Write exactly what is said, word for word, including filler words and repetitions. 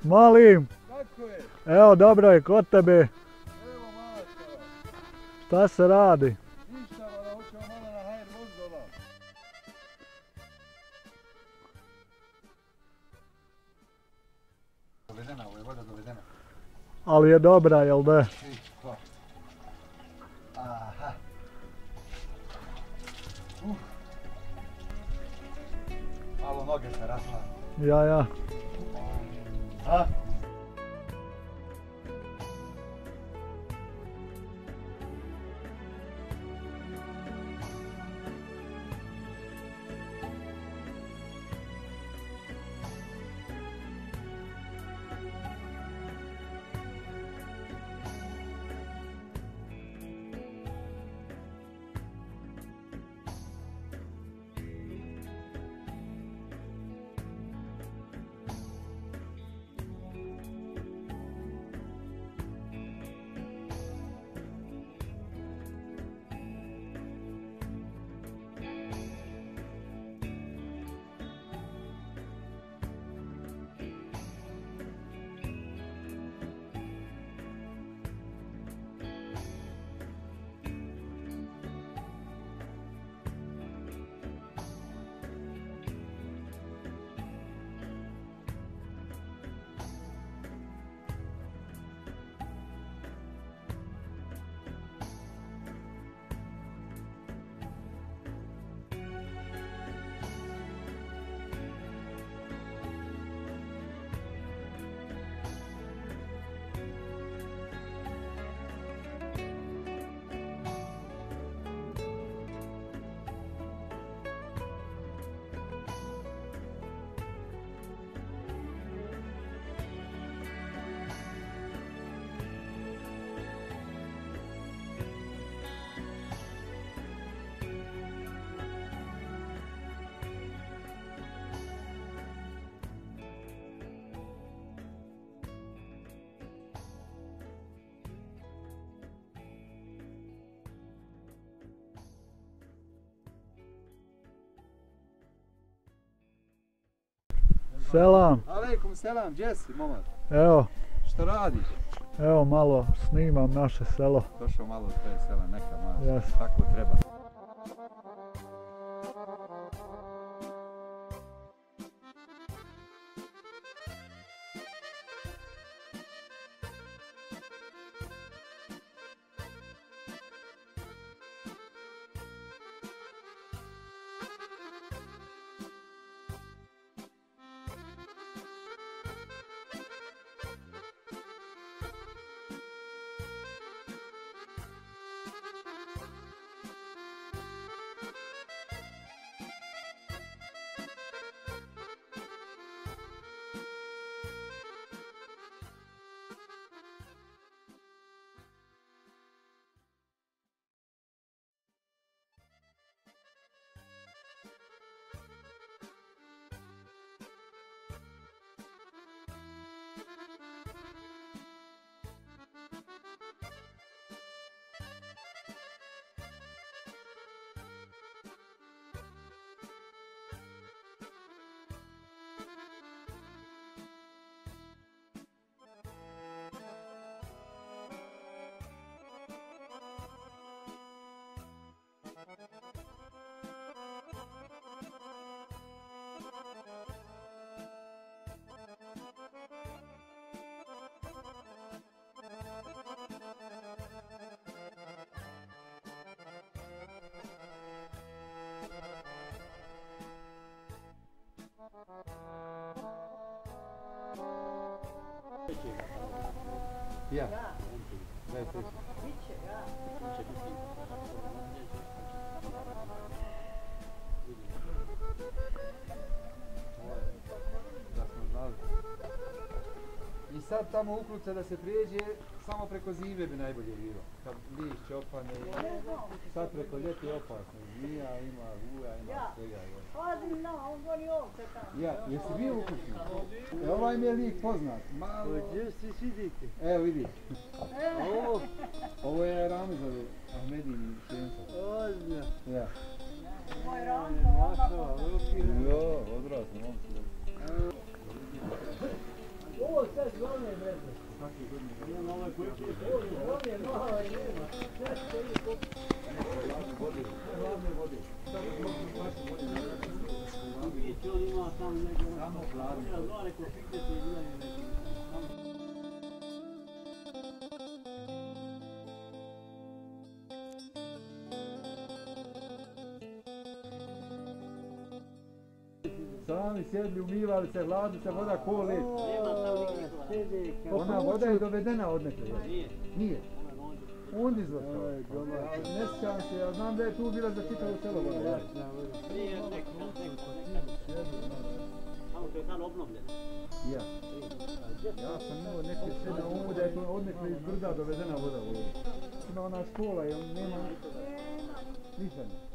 Molim. Kako je? Evo, dobro je, kod tebe. Evo mašta. Šta se radi? Ništa, vada, hoćemo malo na hajr vozdola. Dovedena, ovo je voda dovedena. Ali je dobra, jel da? Čisto. Aha. Uh. Malo noge se rasla. Ja, ja. A? Selam. Aleikum selam, gdje si, momak? Evo, Što radiš? evo malo snimam naše selo. Došao malo od tvoje sela, neka malo. Jes. Tako treba. Ja. Daj se. Biće, ja. Biće biti. Da smo znali. I sad tamo ukruca da se prijeđe, samo preko zime bi najbolje bilo. Kad lišće opane, sad preko ljeti je opasno. Zmija ima, vuja ima, Ja. svega. Odim na, on gori ovce tamo. Ja, jesi bio ukupno? E, ovaj mi je lik poznat. Malo... Gdje si vidite? Evo vidi. Ovo, ovo je Ramzovi, Ahmedini Šenca. Ozbiljno. Ja. Moj Ramzo, Mašala, veliki. Jo, odrasli momci. ovo se Sami sjedli, umivali se, hladili se, voda ko led. Ona voda je dovedena odnekle. Nije. Nije. Onda izvršao. Ne sjećam se, ja znam da je tu bila za čitavo selo voda. Nije nekako, samo to je tad obnovljeno. Ja. Ja sam imao neke sve na umu da je to odnekle iz brda dovedena voda. Ima ona škola i on nema ništa.